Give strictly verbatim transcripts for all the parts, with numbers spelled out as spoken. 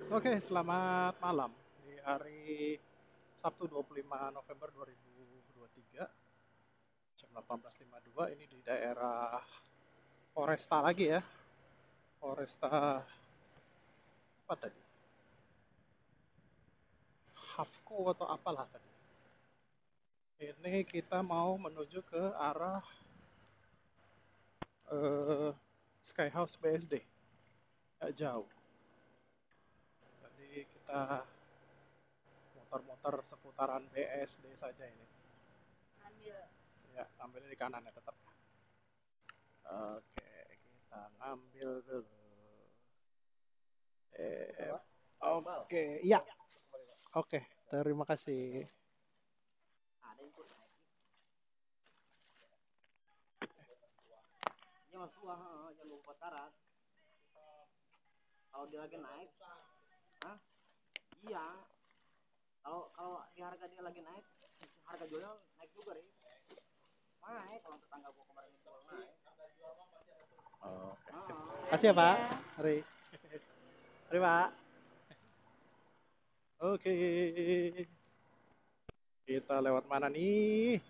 Oke, selamat malam. Di hari Sabtu dua puluh lima November dua ribu dua puluh tiga, jam delapan belas lima puluh dua, ini di daerah Foresta lagi ya. Foresta apa tadi? Hafco atau apalah tadi. Ini kita mau menuju ke arah eh, Sky House B S D. Nggak jauh. Jadi kita muter-muter seputaran B S D saja ini. Ya, ambilnya di kanan ya tetap. Oke, kita ngambil dulu. Eh, Oke, iya. Oke, terima kasih. Iya mas gua, heeh, jalur Pataran. Kalau dia lagi naik, Hah? Iya. Kalau kalau di harga dia lagi naik, harga jualnya naik juga deh. Naik kalau tetangga gua kemarin jual naik. Oke, sip. Heeh. Kasih ya, Pak. Mari. Mari, Pak. Oke. Kita lewat mana nih?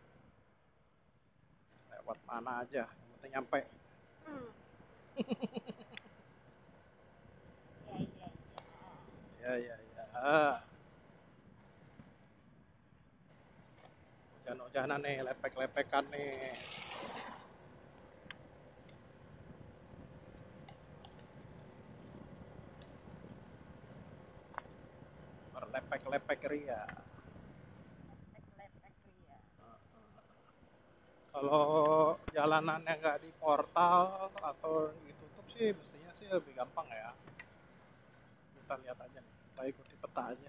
Lewat mana aja, yang penting nyampe. Hmm. Ya, ya, ya. Ya, ya, ya. Hujan-hujanan nih, lepek-lepekan nih. Berlepek-lepek ria. Lepek-lepek ya. Kalau jalanannya nggak di portal atau ditutup sih, mestinya sih lebih gampang ya. Kita lihat aja nih, kita ikuti peta aja.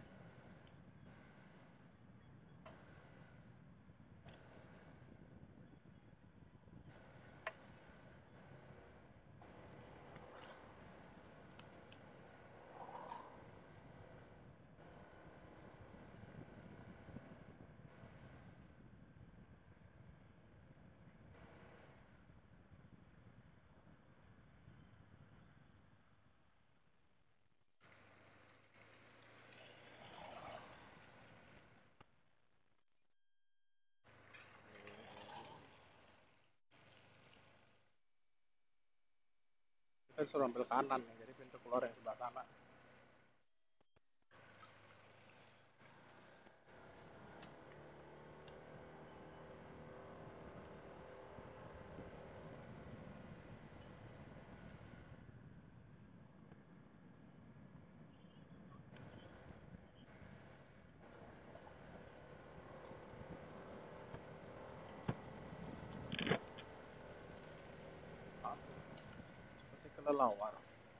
Kita disuruh ambil kanan nih, jadi pintu keluar yang sebelah sana. Seperti kelelawar.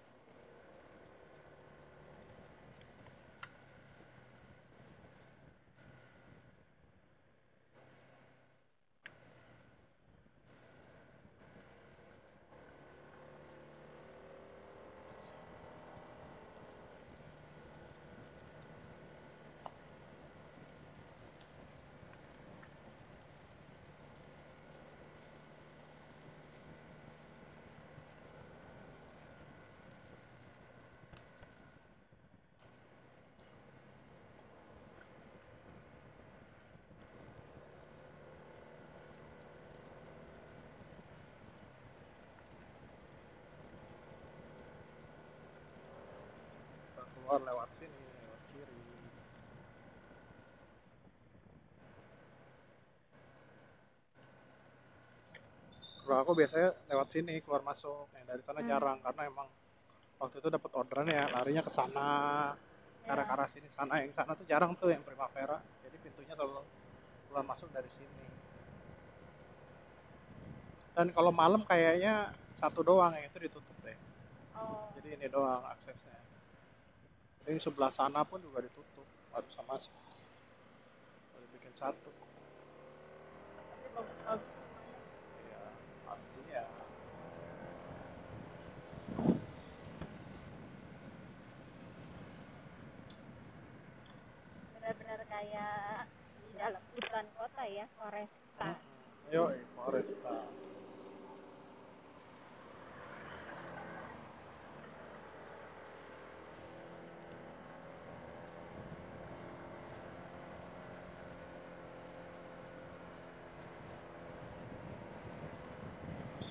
Kita keluar lewat sini, lewat kiri. Kalau aku biasanya lewat sini keluar masuk, yang dari sana Hmm. jarang karena emang waktu itu dapat orderan ya larinya ke sana, ke Ya. arah sini sana, yang sana tuh jarang tuh yang Primavera, jadi pintunya selalu keluar masuk dari sini. Dan kalau malam kayaknya satu doang yang itu ditutup deh, Oh. jadi ini doang aksesnya. Jadi sebelah sana pun juga ditutup, nggak bisa masuk, baru bikin satu. Tapi bagus-bagus rumahnya. Ya pasti ya. Benar-benar kayak di dalam hutan kota ya, Foresta. Hmm. Yo, Foresta.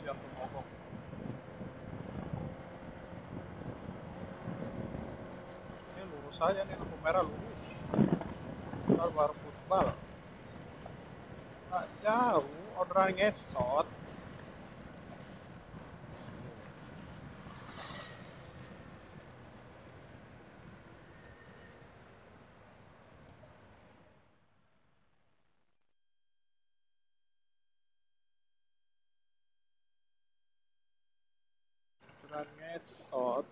biar tuh mogok. Ini lurus aja nih, lampu merah lurus. Ntar baru futbal. Nggak jauh, orderan ngesot. Orderan ngesot.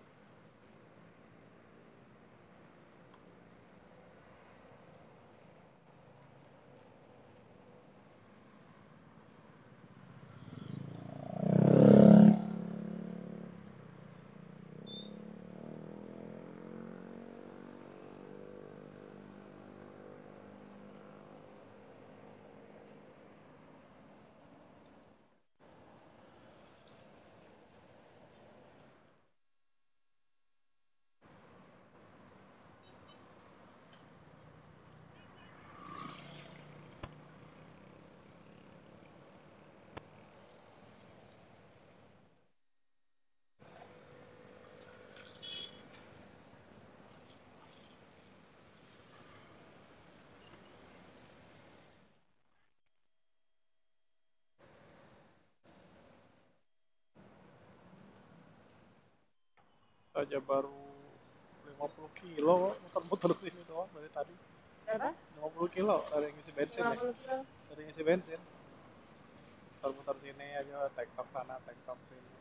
Aja baru lima puluh kilo muter-muter sini doang dari tadi. Berapa? lima puluh kilo dari ngisi bensin ya. lima puluh kilo. Dari ngisi bensin. Muter-muter sini aja, tektok sana, tektok sini.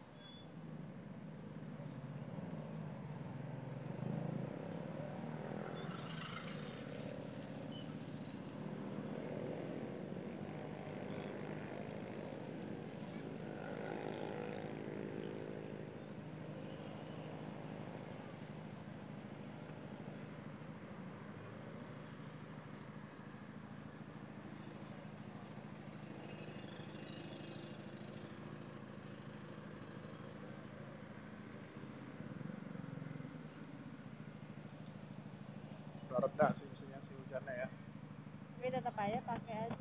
Udah reda sih mestinya si hujannya ya. Tapi tetap aja pakai aja.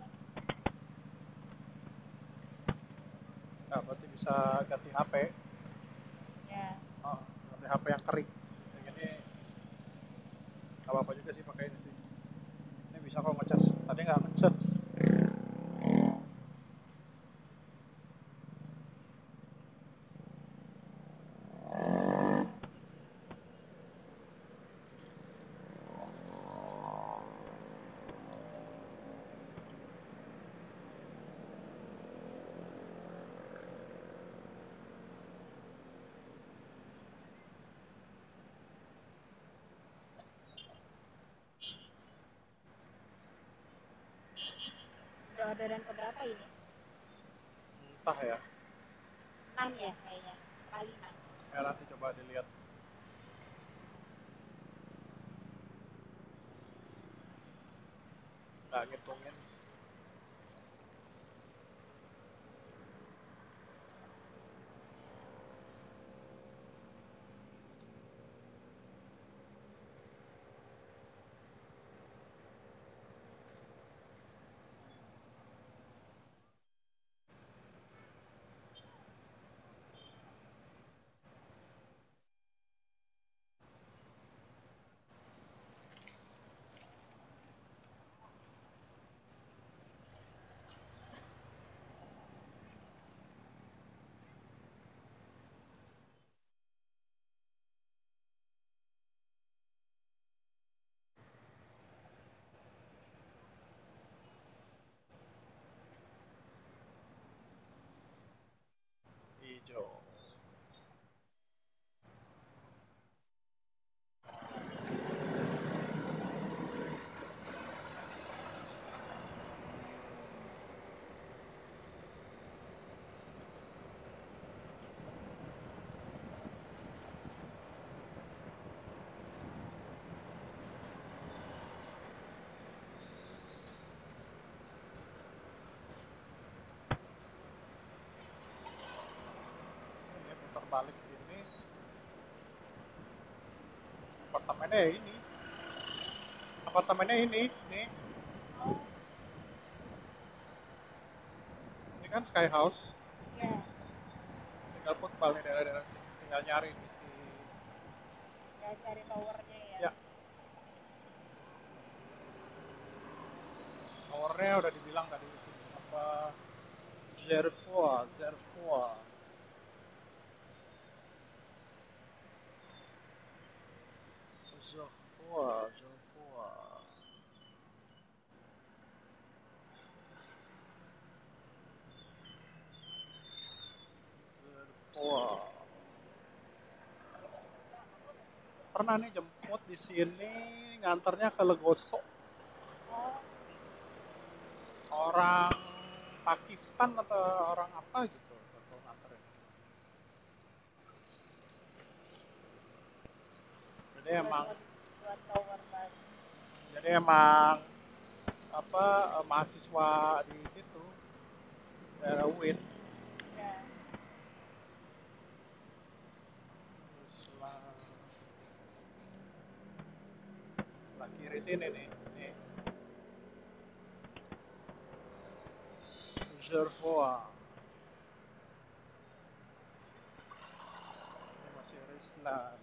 Nah, berarti bisa ganti H P. Ya. Oh, ganti H P yang kering. Yang ini nggak apa-apa juga sih pakai ini sih. Ini bisa kok ngecas. Tadi nggak ngecas. Udah orderan keberapa ini? Entah ya. enam ya kayaknya. Kali enam. Ya nanti coba dilihat. Nggak ngitungin. Hijau. Ini putar balik sini. Apartemennya ini. Apartemennya ini, nih. Ini kan Sky House. Ya. tinggal football nih daerah-daerah sini. Tinggal nyari di si Ya cari towernya ya. ya towernya udah dibilang tadi itu apa Zerfoa Zerfoa Zerfoa Zerfoa Zerfoa. Pernah nih jemput di sini nganternya ke Legoso. Oh, Orang Pakistan atau orang apa gitu kalau nganterin. Jadi buat emang mod- buat tower baru. jadi emang apa eh, mahasiswa di situ daerah U I N Ya. sebelah sebelah kiri sini nih nih Reservoir ini masih Rislan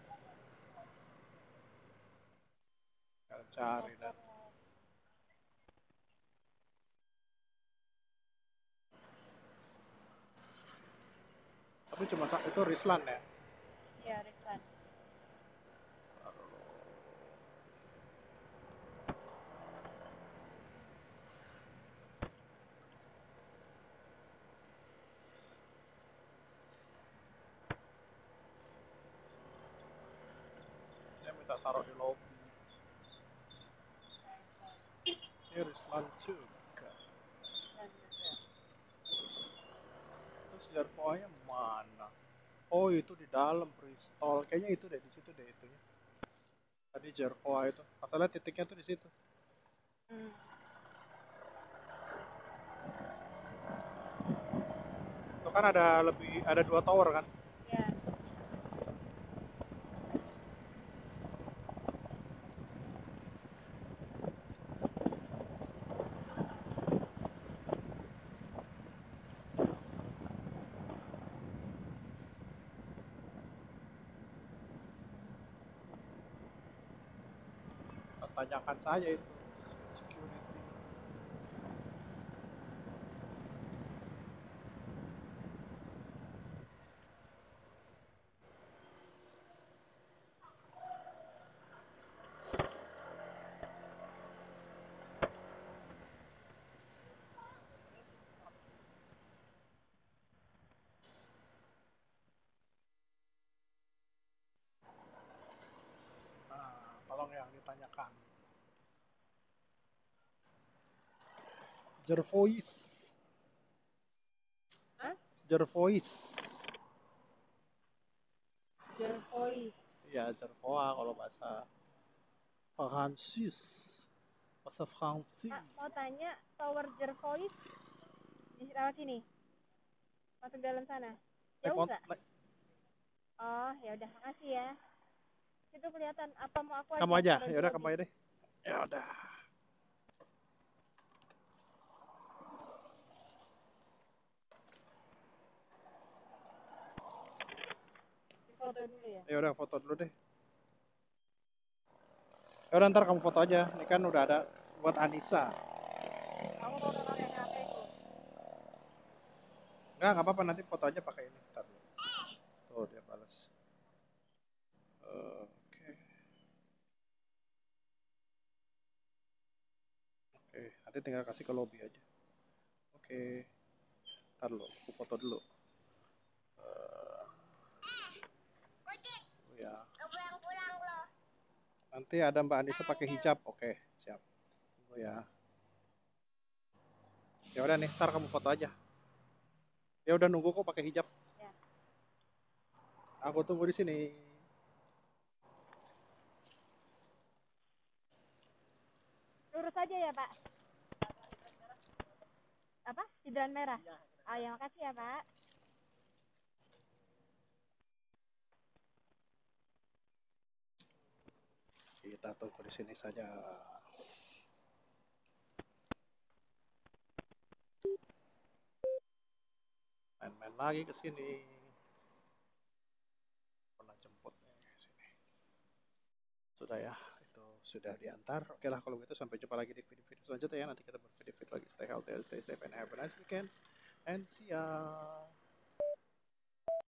kita cari dan tapi cuma sa- itu Rislan ya. Ya, Rizwan. Dia minta taruh di lobby. Ini Rislan juga. Dan juga. Terus Reservoir-nya mana? Oh itu di dalam Bristol. Kayaknya itu deh di situ deh itunya. Tadi Jervois itu. Masalah titiknya tuh di situ. Hmm. Itu kan ada lebih ada dua tower kan? Ya. Tanyakan saja itu security. Nah, tolong yang ditanyakan. Jervois. Hah? Jervois. Jervois. Iya, Jervois kalau bahasa Prancis. Bahasa Prancis. Pak, mau tanya tower Jervois di lewat sini. Masuk dalam sana. Naik Jauh mot- nggak? naik- Oh, ya udah, makasih ya. Itu kelihatan apa mau aku Kamu aja aja, taruh ya di udah lobby? kamu aja deh. Ya udah. Foto dulu ya. Ya udah foto dulu deh. Ya udah ntar kamu foto aja. Ini kan udah ada buat Anissa. Aku mau pakai H P ku. Enggak, enggak apa-apa nanti foto aja pakai ini. Ntar dulu. Tuh dia balas. Oke. Oke, nanti tinggal kasih ke lobby aja. Oke. Ntar dulu, aku foto dulu. Eh, ya. Nanti ada Mbak Anissa pakai hijab. Oke, siap. Tunggu ya. Ya udah nih, ntar kamu foto aja. Ya udah nunggu kok pakai hijab. Ya. Aku tunggu di sini. Lurus aja ya, Pak. Apa? Hidran merah. Oh, ya makasih ya, Pak. Kita tunggu di sini saja. Main-main lagi ke sini. Sudah ya, itu sudah diantar. Oke lah kalau gitu, sampai jumpa lagi di video-video selanjutnya ya. Nanti kita bervideo-video lagi. Stay healthy, stay safe, and have a nice weekend. And see ya.